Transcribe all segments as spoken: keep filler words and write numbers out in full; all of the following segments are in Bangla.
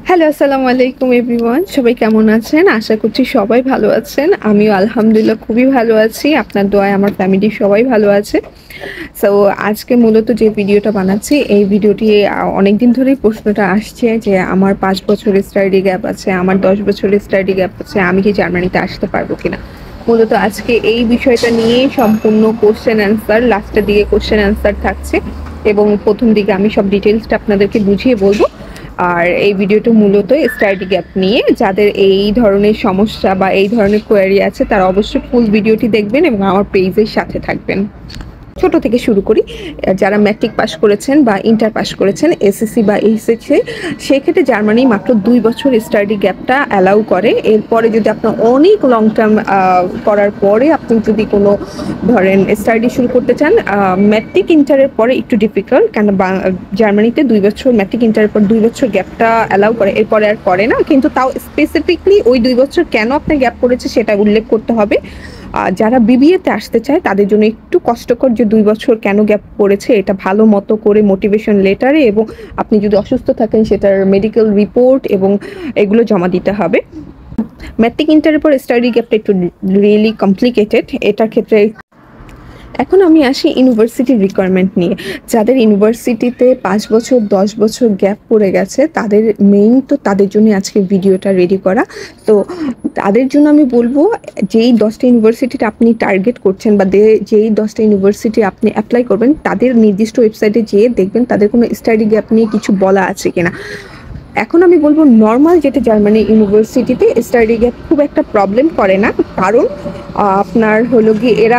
হ্যালো, আসসালামু আলাইকুম এভরিওয়ান। সবাই কেমন আছেন? আশা করছি সবাই ভালো আছেন। আমিও আলহামদুলিল্লাহ খুবই ভালো আছি। আপনার দোয়ায় আমার ফ্যামিলির সবাই ভালো আছে। সো আজকে মূলত যে ভিডিওটা বানাচ্ছি, এই ভিডিওটি আ অনেকদিন ধরেই প্রশ্নটা আসছে যে আমার পাঁচ বছরের স্টাডি গ্যাপ আছে, আমার দশ বছরের স্টাডি গ্যাপ আছে। আমি কি জার্মানিতে আসতে পারবো কিনা? মূলত আজকে এই বিষয়টা নিয়েই সম্পূর্ণ কোয়েশ্চেন অ্যান্সার, লাস্টের দিকে কোয়েশ্চেন অ্যান্সার থাকছে এবং প্রথম দিকে আমি সব ডিটেইলসটা আপনাদেরকে বুঝিয়ে বলব। আর এই ভিডিওটা মূলত স্টাডি গ্যাপ নিয়ে। যাদের এই ধরনের সমস্যা বা এই ধরনের কোয়েরি আছে তারা অবশ্যই ফুল ভিডিওটি দেখবেন এবং আমার পেজের সাথে থাকবেন। ছোট থেকে শুরু করি। যারা ম্যাট্রিক পাস করেছেন বা ইন্টার পাস করেছেন, এসএসসি বা এইচএসসি, সেক্ষেত্রে জার্মানি মাত্র দুই বছর স্টাডি গ্যাপটা অ্যালাউ করে। এরপরে যদি আপনার অনেক লং টার্ম করার পরে আপনি যদি কোনো ধরেন স্টাডি শুরু করতে চান, ম্যাট্রিক ইন্টারের পরে একটু ডিফিকাল্ট, কেন জার্মানিতে দুই বছর ম্যাট্রিক ইন্টারের পর দুই বছর গ্যাপটা অ্যালাউ করে, এরপরে আর করে না। কিন্তু তাও স্পেসিফিকলি ওই দুই বছর কেন আপনার গ্যাপ পড়েছে সেটা উল্লেখ করতে হবে। যারা বিবিএতে আসতে চায় তাদের জন্য একটু কষ্টকর যে দুই বছর কেন গ্যাপ পড়েছে, এটা ভালো মতো করে মোটিভেশন লেটারে এবং আপনি যদি অসুস্থ থাকেন সেটার মেডিকেল রিপোর্ট এবং এগুলো জমা দিতে হবে। ম্যাট্রিক ইন্টারের পর স্টাডি গ্যাপটা একটু রিয়েলি কমপ্লিকেটেড এটার ক্ষেত্রে। এখন আমি আসি ইউনিভার্সিটির রিকোয়ারমেন্ট নিয়ে। যাদের ইউনিভার্সিটিতে পাঁচ বছর দশ বছর গ্যাপ পড়ে গেছে তাদের মেইন তো তাদের জন্য আজকে ভিডিওটা রেডি করা। তো তাদের জন্য আমি বলবো, যেই দশটা ইউনিভার্সিটিটা আপনি টার্গেট করছেন বা যেই দশটা ইউনিভার্সিটি আপনি অ্যাপ্লাই করবেন তাদের নির্দিষ্ট ওয়েবসাইটে যেয়ে দেখবেন তাদের কোনো স্টাডি গ্যাপ নিয়ে কিছু বলা আছে কিনা। এখন আমি বলবো নর্মাল যেটা জার্মানি ইউনিভার্সিটিতে স্টাডি গ্যাপ খুব একটা প্রবলেম করে না, কারণ আপনার হলো গিয়ে এরা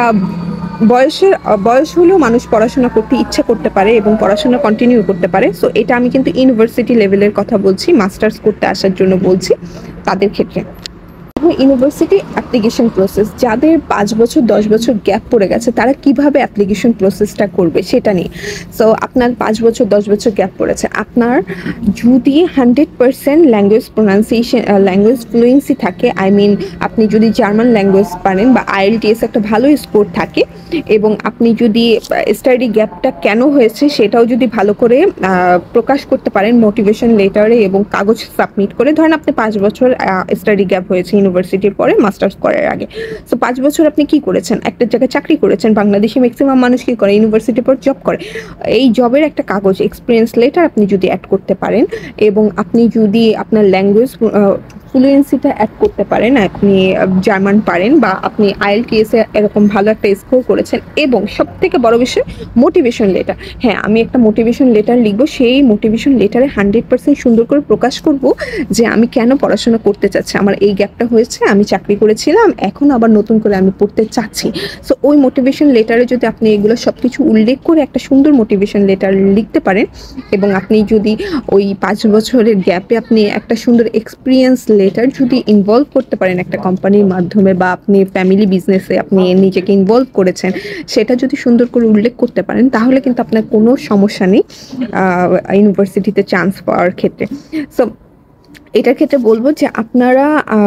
বয়সের বয়স হলেও মানুষ পড়াশোনা করতে ইচ্ছা করতে পারে এবং পড়াশোনা কন্টিনিউ করতে পারে। সো এটা আমি কিন্তু ইউনিভার্সিটি লেভেলের কথা বলছি, মাস্টার্স করতে আসার জন্য বলছি তাদের ক্ষেত্রে। ইউনিভার্সিটি অ্যাপ্লিকেশন প্রসেস, যাদের পাঁচ বছর দশ বছর গ্যাপ পড়ে গেছে তারা কিভাবে অ্যাপ্লিকেশন প্রসেসটা করবে সেটা নিয়ে। সো আপনার পাঁচ বছর দশ বছর গ্যাপ পড়েছে, আপনার যদি hundred percent language pronunciation language fluency থাকে, আই মিন আপনি যদি জার্মান ল্যাঙ্গুয়েজ পারেন বা আইএলটিএস একটা ভালো স্কোর থাকে এবং আপনি যদি স্টাডি গ্যাপটা কেন হয়েছে সেটাও যদি ভালো করে প্রকাশ করতে পারেন মোটিভেশন লেটারে এবং কাগজ সাবমিট করে। ধরেন আপনি পাঁচ বছর স্টাডি গ্যাপ হয়েছে ইউনিভার্সিটির পরে মাস্টার্স করার আগে। সো পাঁচ বছর আপনি কি করেছেন? একটা জায়গায় চাকরি করেছেন। বাংলাদেশে ম্যাক্সিমাম মানুষ কি করে, ইউনিভার্সিটির পর জব করে। এই জবের একটা কাগজ এক্সপিরিয়েন্স লেটার আপনি যদি অ্যাড করতে পারেন এবং আপনি যদি আপনার ল্যাঙ্গুয়েজ ফ্লুয়েন্সিটা অ্যাড করতে পারেন, আপনি জার্মান পারেন বা আপনি আইএলটিএস এ এরকম ভালো একটা স্কোর করেছেন এবং সব থেকে বড় বিষয় মোটিভেশন লেটার। হ্যাঁ, আমি একটা মোটিভেশন লেটার লিখবো, সেই মোটিভেশন লেটারে হান্ড্রেড পার্সেন্ট সুন্দর করে প্রকাশ করব যে আমি কেন পড়াশোনা করতে চাচ্ছি, আমার এই গ্যাপটা হয়েছে, আমি চাকরি করেছিলাম, এখন আবার নতুন করে আমি পড়তে চাচ্ছি। সো ওই মোটিভেশন লেটারে যদি আপনি এগুলো সব কিছু উল্লেখ করে একটা সুন্দর মোটিভেশন লেটার লিখতে পারেন এবং আপনি যদি ওই পাঁচ বছরের গ্যাপে আপনি একটা সুন্দর এক্সপিরিয়েন্স লেটার যদি ইনভলভ করতে পারেন একটা কোম্পানির মাধ্যমে বা আপনি ফ্যামিলি বিজনেসে আপনি নিজেকে ইনভলভ করেছেন, সেটা যদি সুন্দর করে উল্লেখ করতে পারেন তাহলে কিন্তু আপনার কোনো সমস্যা নেই ইউনিভার্সিটিতে চান্স পাওয়ার ক্ষেত্রে। সো এটার ক্ষেত্রে বলবো যে আপনারা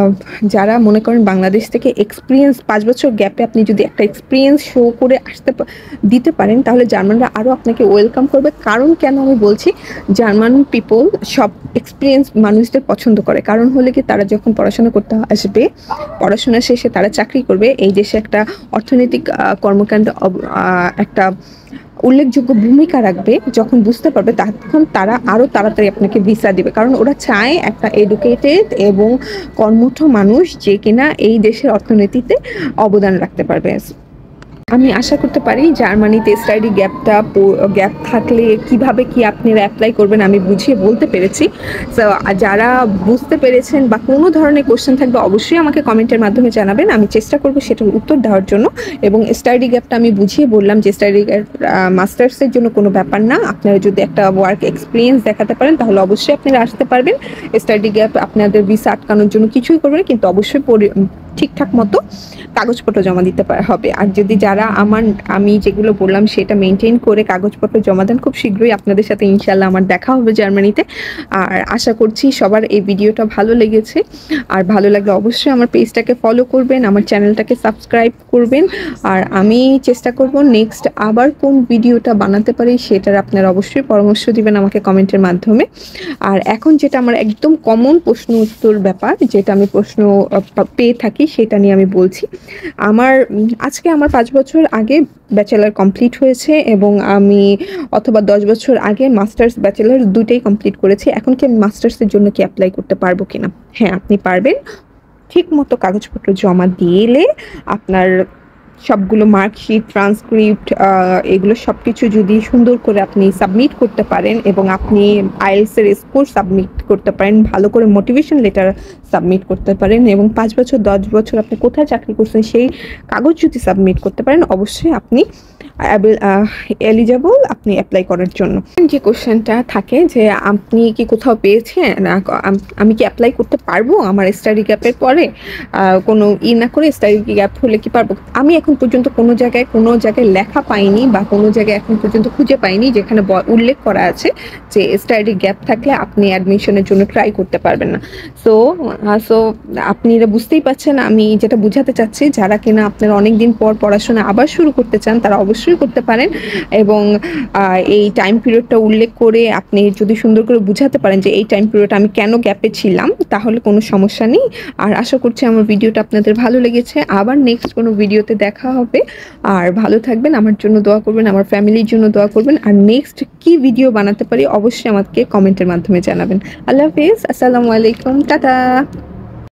যারা মনে করেন বাংলাদেশ থেকে এক্সপিরিয়েন্স পাঁচ বছর গ্যাপে আপনি যদি একটা এক্সপিরিয়েন্স শো করে আসতে দিতে পারেন তাহলে জার্মানরা আরও আপনাকে ওয়েলকাম করবে। কারণ কেন আমি বলছি, জার্মান পিপল সব এক্সপিরিয়েন্স মানুষদের পছন্দ করে। কারণ হলে কি, তারা যখন পড়াশোনা করতে আসবে, পড়াশোনা শেষে তারা চাকরি করবে, এই দেশে একটা অর্থনৈতিক কর্মকাণ্ড একটা উল্লেখযোগ্য ভূমিকা রাখবে। যখন বুঝতে পারবে তখন তারা আরও তাড়াতাড়ি আপনাকে ভিসা দিবে, কারণ ওরা চায় একটা এডুকেটেড এবং কর্মঠ মানুষ যে কিনা এই দেশের অর্থনীতিতে অবদান রাখতে পারবে। আমি আশা করতে পারি জার্মানিতে স্টাডি গ্যাপটা গ্যাপ থাকলে কিভাবে কি আপনারা অ্যাপ্লাই করবেন আমি বুঝিয়ে বলতে পেরেছি। সো যারা বুঝতে পেরেছেন বা কোনো ধরনের কোশ্চেন থাকবে অবশ্যই আমাকে কমেন্টের মাধ্যমে জানাবেন, আমি চেষ্টা করব সেটার উত্তর দেওয়ার জন্য। এবং স্টাডি গ্যাপটা আমি বুঝিয়ে বললাম যে স্টাডি গ্যাপ মাস্টার্সের জন্য কোনো ব্যাপার না, আপনারা যদি একটা ওয়ার্ক এক্সপিরিয়েন্স দেখাতে পারেন তাহলে অবশ্যই আপনারা আসতে পারবেন। স্টাডি গ্যাপ আপনাদের ভিসা আটকানোর জন্য কিছুই করবে না, কিন্তু অবশ্যই ঠিকঠাক মতো কাগজপত্র জমা দিতে হবে। আর যদি যারা আমার আমি যেগুলো বললাম সেটা মেনটেন করে কাগজপত্র জমা দেন, খুব শীঘ্রই আপনাদের সাথে ইনশাল্লাহ আমার দেখা হবে জার্মানিতে। আর আশা করছি সবার এই ভিডিওটা ভালো লেগেছে, আর ভালো লাগলে অবশ্যই আমার পেজটাকে ফলো করবেন, আমার চ্যানেলটাকে সাবস্ক্রাইব করবেন। আর আমি চেষ্টা করব নেক্সট আবার কোন ভিডিওটা বানাতে পারি সেটার আপনারা অবশ্যই পরামর্শ দিবেন আমাকে কমেন্টের মাধ্যমে। আর এখন যেটা আমার একদম কমন প্রশ্ন উত্তর ব্যাপার, যেটা আমি প্রশ্ন পেয়ে থাকি সেটা নিয়ে আমি বলছি। আমার আজকে আমার পাঁচ বছর আগে ব্যাচেলার কমপ্লিট হয়েছে এবং আমি অথবা দশ বছর আগে মাস্টার্স ব্যাচেলার দুটোই কমপ্লিট করেছি। এখন কি আমি মাস্টার্সের জন্য কি অ্যাপ্লাই করতে পারবো কিনা? হ্যাঁ, আপনি পারবেন। ঠিক মতো কাগজপত্র জমা দিলে আপনার সবগুলো মার্কশিট, ট্রান্সক্রিপ্ট, এগুলো সব কিছু যদি সুন্দর করে আপনি সাবমিট করতে পারেন এবং আপনি আইএলটিএস এর স্কোর সাবমিট করতে পারেন, ভালো করে মোটিভেশন লেটার সাবমিট করতে পারেন এবং পাঁচ বছর দশ বছর আপনি কোথায় চাকরি করছেন সেই কাগজ যদি সাবমিট করতে পারেন, অবশ্যই আপনি এলিজেবল আপনি অ্যাপ্লাই করার জন্য। যে কোশ্চেনটা থাকে যে আপনি কি কোথাও পেয়েছেন, আমি কি অ্যাপ্লাই করতে পারবো আমার স্টাডি গ্যাপের পরে, কোনো ই না করে স্টাডি গ্যাপ হলে কি পারবো? আমি এখন পর্যন্ত কোনো জায়গায় কোনো জায়গায় লেখা পাইনি বা কোনো জায়গায় এখন পর্যন্ত খুঁজে পাইনি যেখানে উল্লেখ করা আছে যে স্টাডি গ্যাপ থাকলে আপনি অ্যাডমিশনের জন্য ট্রাই করতে পারবেন না। সো সো আপনারা বুঝতেই পারছেন আমি যেটা বুঝাতে চাচ্ছি। যারা কিনা আপনারা অনেক দিন পর পড়াশোনা আবার শুরু করতে চান তারা অবশ্যই করতে পারেন, এবং এই টাইম পিরিয়ডটা উল্লেখ করে আপনি যদি সুন্দর করে বুঝাতে পারেন যে এই টাইম পিরিয়ড আমি কেন গ্যাপে ছিলাম, তাহলে কোনো সমস্যা নেই। আর আশা করছি আমার ভিডিওটা আপনাদের ভালো লেগেছে। আবার নেক্সট কোনো ভিডিওতে দেখা হবে। আর ভালো থাকবেন, আমার জন্য দোয়া করবেন, আমার ফ্যামিলির জন্য দোয়া করবেন। আর নেক্সট কি ভিডিও বানাতে পারি অবশ্যই আমাকে কমেন্টের মাধ্যমে জানাবেন। আল্লাহ হাফেজ, আসসালামু আলাইকুম, টাটা।